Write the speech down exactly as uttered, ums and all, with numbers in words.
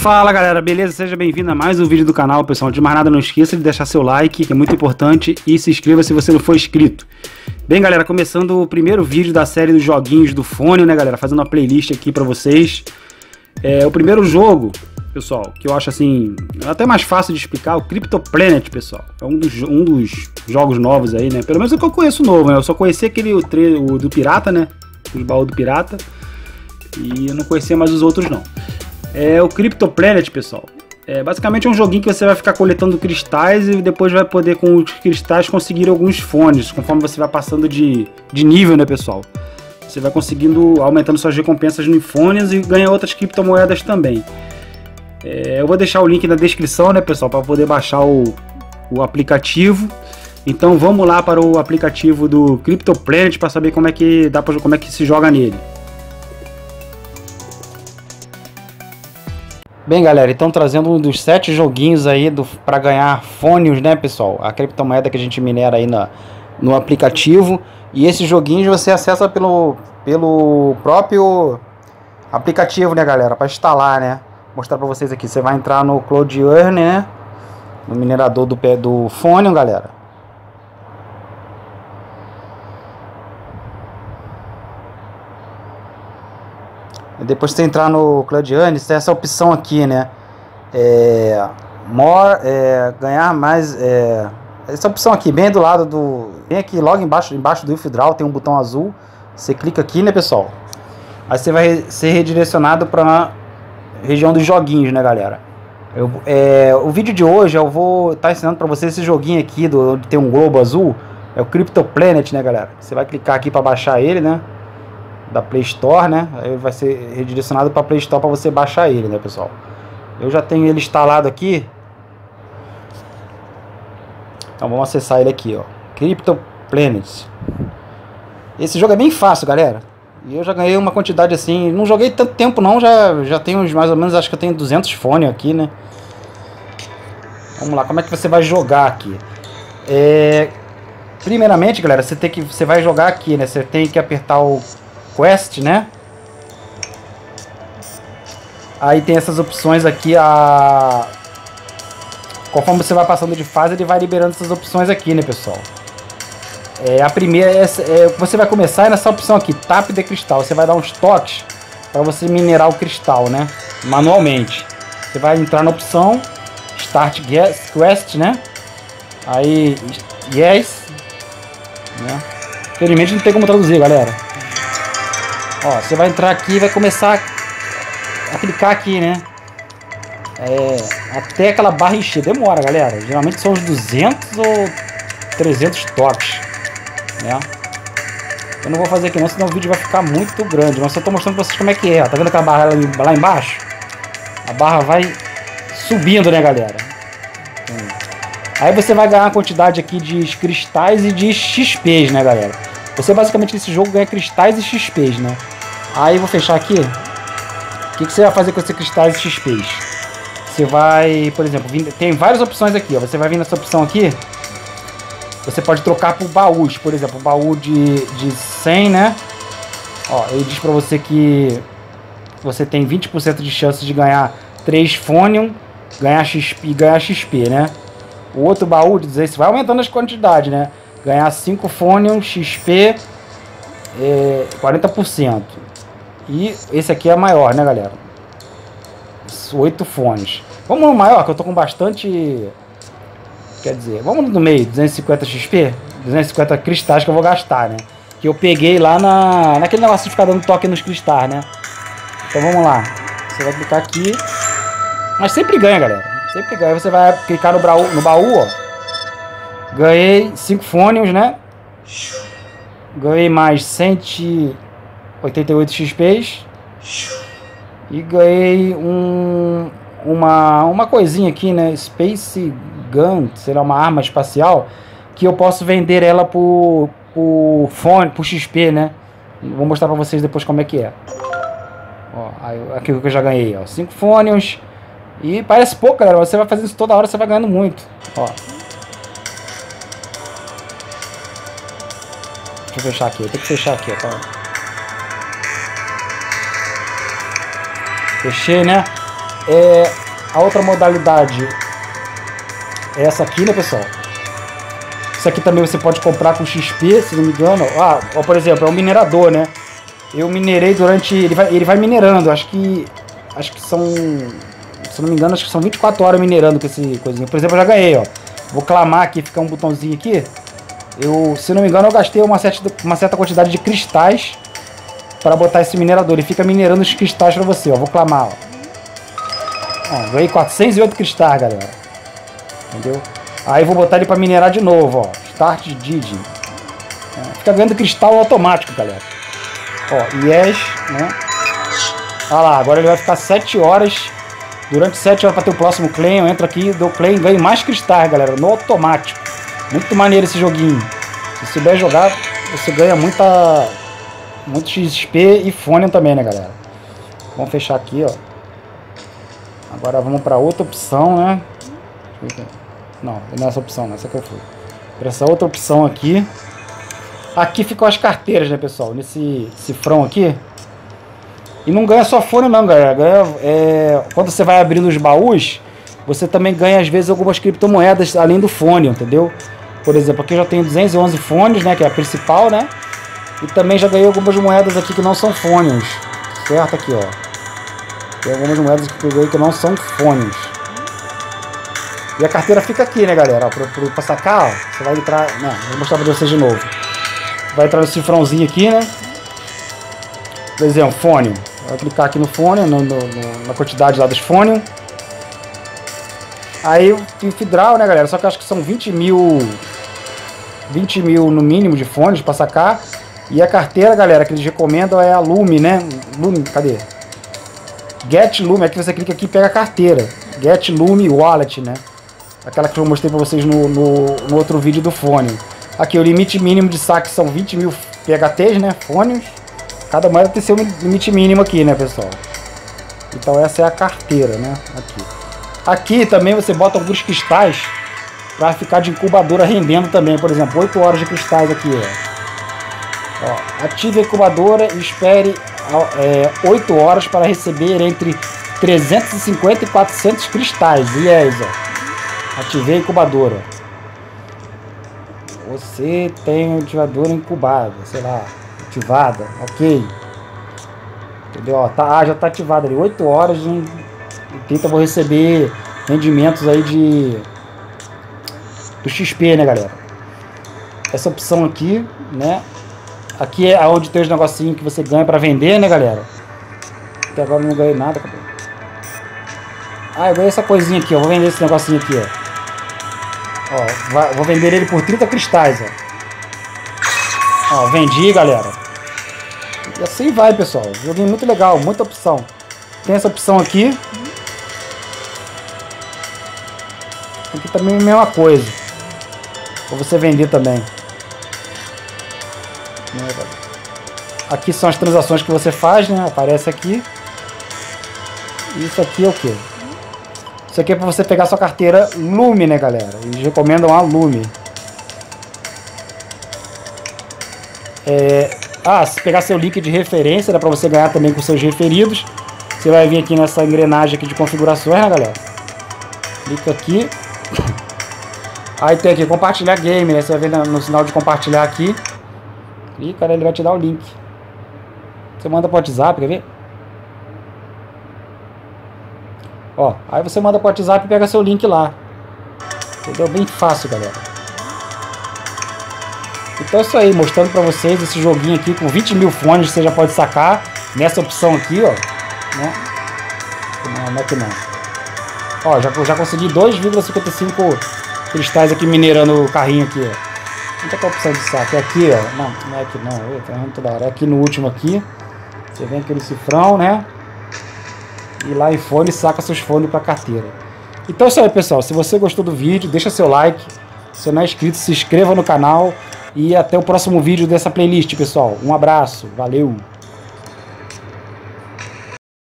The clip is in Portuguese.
Fala galera, beleza? Seja bem-vindo a mais um vídeo do canal, pessoal. De mais nada, não esqueça de deixar seu like, que é muito importante, e se inscreva se você não for inscrito. Bem galera, começando o primeiro vídeo da série dos joguinhos do fone, né galera? Fazendo uma playlist aqui pra vocês. É, o primeiro jogo, pessoal, que eu acho assim, até mais fácil de explicar, o CryptoPlanet, pessoal. É um dos, um dos jogos novos aí, né? Pelo menos é o que eu conheço novo, né? Eu só conheci aquele o, tre o do Pirata, né? Os baús do Pirata. E eu não conhecia mais os outros não. É o CryptoPlanet, pessoal. É basicamente um joguinho que você vai ficar coletando cristais e depois vai poder com os cristais conseguir alguns fones, conforme você vai passando de, de nível, né, pessoal? Você vai conseguindo, aumentando suas recompensas no fones e ganha outras criptomoedas também. É, eu vou deixar o link na descrição, né, pessoal, para poder baixar o, o aplicativo. Então vamos lá para o aplicativo do CryptoPlanet para saber como é que dá pra, como é que se joga nele. Bem galera, então trazendo um dos sete joguinhos aí do, para ganhar fones, né pessoal? A criptomoeda que a gente minera aí na, no aplicativo. E esses joguinhos você acessa pelo, pelo próprio aplicativo, né galera? Para instalar, né? Vou mostrar para vocês aqui. Você vai entrar no Cloud Earn, né? No minerador do, do fone, galera. Depois que você entrar no Cloud Earn, tem essa opção aqui, né? É, more, é, ganhar mais. É, essa opção aqui, bem do lado do. Bem aqui, logo embaixo, embaixo do Withdraw, tem um botão azul. Você clica aqui, né, pessoal? Aí você vai ser redirecionado para a região dos joguinhos, né, galera? Eu, é, o vídeo de hoje eu vou estar tá ensinando para vocês esse joguinho aqui, do, onde tem um globo azul. É o CryptoPlanet, né, galera? Você vai clicar aqui para baixar ele, né? Da Play Store, né? Aí vai ser redirecionado para Play Store para você baixar ele, né, pessoal? Eu já tenho ele instalado aqui. Então vamos acessar ele aqui, ó. CryptoPlanet. Esse jogo é bem fácil, galera. E eu já ganhei uma quantidade assim. Não joguei tanto tempo não, já já tenho mais ou menos, acho que eu tenho duzentos fones aqui, né? Vamos lá, como é que você vai jogar aqui? É... Primeiramente, galera, você tem que você vai jogar aqui, né? Você tem que apertar o Quest, né? Aí tem essas opções aqui, a... conforme você vai passando de fase, ele vai liberando essas opções aqui, né, pessoal? É, a primeira é, é você vai começar nessa opção aqui, Tap de Cristal. Você vai dar uns toques para você minerar o cristal, né? Manualmente. Você vai entrar na opção Start Quest, né? Aí, Yes, né? Infelizmente não tem como traduzir, galera. Ó, você vai entrar aqui e vai começar a clicar aqui, né? É, até aquela barra encher. Demora, galera. Geralmente são uns duzentos ou trezentos toques, né? Eu não vou fazer aqui não, senão o vídeo vai ficar muito grande. Mas eu tô mostrando pra vocês como é que é. Ó. Tá vendo aquela barra lá embaixo? A barra vai subindo, né, galera? Aí você vai ganhar uma quantidade aqui de cristais e de X Ps, né, galera? Você basicamente nesse jogo ganha cristais e X Ps, né? Aí eu vou fechar aqui. O que, que você vai fazer com esses cristais e X Ps? Você vai, por exemplo, tem várias opções aqui, ó. Você vai vir nessa opção aqui. Você pode trocar por baús, por exemplo, um baú de, de cem, né? Ó, ele diz pra você que você tem vinte por cento de chance de ganhar três Phonium, ganhar X P e ganhar X P, né? O outro baú de dezesseis vai aumentando as quantidades, né? Ganhar cinco Phonium, X P, é, quarenta por cento. E esse aqui é maior, né, galera? oito fones. Vamos no maior, que eu tô com bastante... Quer dizer, vamos no meio, duzentos e cinquenta X P, duzentos e cinquenta cristais que eu vou gastar, né? Que eu peguei lá na, naquele negócio de ficar dando toque nos cristais, né? Então vamos lá. Você vai clicar aqui. Mas sempre ganha, galera. Sempre ganha. Você vai clicar no baú, no baú, ó. Ganhei cinco fones, né? Ganhei mais cento e oitenta e oito X Ps. E ganhei um, uma, uma coisinha aqui, né? Space Gun, sei lá, uma arma espacial. Que eu posso vender ela por, por fone, por X P, né? Vou mostrar pra vocês depois como é que é. Ó, aí, aqui que eu já ganhei, ó. cinco fones. E parece pouco, galera. Você vai fazendo isso toda hora, você vai ganhando muito. Ó. Deixa eu fechar aqui. Eu tenho que fechar aqui, ó. Tá? Fechei, né? é, a outra modalidade é essa aqui, né, pessoal? Isso aqui também você pode comprar com X P, se não me engano. Ah, ó, por exemplo, é um minerador, né? Eu minerei durante... Ele vai, ele vai minerando, acho que... Acho que são... Se não me engano, acho que são vinte e quatro horas minerando com esse coisinho. Por exemplo, eu já ganhei, ó. Vou clamar aqui, ficar um botãozinho aqui. Eu, se não me engano, eu gastei uma certa, uma certa quantidade de cristais para botar esse minerador. Ele fica minerando os cristais para você, ó. Vou clamar, ó. Ó, ganhei quatrocentos e oito cristais, galera. Entendeu? Aí vou botar ele para minerar de novo, ó. Start Digging. É, fica ganhando cristal automático, galera. Ó, yes, né? Olha lá, agora ele vai ficar sete horas. Durante sete horas para ter o próximo claim. Eu entro aqui, dou claim, ganho mais cristais, galera. No automático. Muito maneiro esse joguinho. Se souber jogar, você ganha muita... Muito X P e fone também, né, galera? Vamos fechar aqui, ó. Agora vamos para outra opção, né? Não, não é essa opção, não. Essa que eu fui. Para essa outra opção aqui. Aqui ficam as carteiras, né, pessoal? Nesse cifrão aqui. E não ganha só fone, não, galera. Ganha, é... Quando você vai abrindo os baús, você também ganha, às vezes, algumas criptomoedas além do fone, entendeu? Por exemplo, aqui eu já tenho duzentos e onze fones, né? Que é a principal, né? E também já ganhei algumas moedas aqui que não são fones. Certo? Aqui, ó. Tem algumas moedas que eu ganhei que não são fones. E a carteira fica aqui, né, galera? Ó, pra, pra, pra sacar, ó. Você vai entrar... Não, vou mostrar pra vocês de novo. Vai entrar no cifrãozinho aqui, né? Por exemplo, fone. Vai clicar aqui no fone, no, no, no, na quantidade lá dos fones. Aí o fidral, né, galera? Só que eu acho que são vinte mil... vinte mil no mínimo de fones pra sacar. E a carteira, galera, que eles recomendam é a Lume, né? Lume, cadê? Get Lume, aqui você clica aqui e pega a carteira. Get Lume Wallet, né? Aquela que eu mostrei pra vocês no, no, no outro vídeo do fone. Aqui, o limite mínimo de saque são vinte mil P H Ts, né? Fones. Cada moeda tem seu limite mínimo aqui, né, pessoal? Então essa é a carteira, né? Aqui. Aqui também você bota alguns cristais para ficar de incubadora rendendo também. Por exemplo, oito horas de cristais aqui, ó. Ó, ative a incubadora e espere é, oito horas para receber entre trezentos e cinquenta e quatrocentos cristais. E é isso, ó. Ativei a incubadora. Você tem a incubadora incubada, sei lá, ativada, ok. Entendeu? Ó, tá, ah, já tá ativada ali, oito horas de trinta, vou receber rendimentos aí de do X P, né, galera? Essa opção aqui, né? Aqui é onde tem os negocinhos que você ganha pra vender, né, galera? Até agora eu não ganhei nada, cadê? Ah, eu ganhei essa coisinha aqui, ó. Vou vender esse negocinho aqui, ó. Ó, vai, vou vender ele por trinta cristais, ó. Ó, vendi, galera. E assim vai, pessoal. Joguinho muito legal, muita opção. Tem essa opção aqui. Aqui também é a mesma coisa. Pra você vender também. Aqui são as transações que você faz, né? Aparece aqui. Isso aqui é o que? Isso aqui é para você pegar sua carteira Lume, né, galera? Eles recomendam a Lume. É... Ah, se pegar seu link de referência, dá para você ganhar também com seus referidos. Você vai vir aqui nessa engrenagem aqui de configurações, né, galera? Clica aqui. Aí tem aqui compartilhar game, né? Você vai ver no sinal de compartilhar aqui. Clica, ele vai te dar o link. Você manda para o WhatsApp, quer ver? Ó, aí você manda para o WhatsApp e pega seu link lá. Entendeu? Bem fácil, galera. Então é isso aí, mostrando para vocês esse joguinho aqui com vinte mil fones, você já pode sacar nessa opção aqui, ó. Né? Não, não é que não. Ó, já, já consegui dois vírgula cinquenta e cinco cristais aqui minerando o carrinho aqui, ó. Onde é que é a opção de saque? É aqui, ó. Não, não é aqui não. Eita, toda hora. É aqui no último aqui. Você vem aquele cifrão, né? E lá em fone, saca seus fones para carteira. Então é isso aí, pessoal. Se você gostou do vídeo, deixa seu like. Se não é inscrito, se inscreva no canal. E até o próximo vídeo dessa playlist, pessoal. Um abraço. Valeu!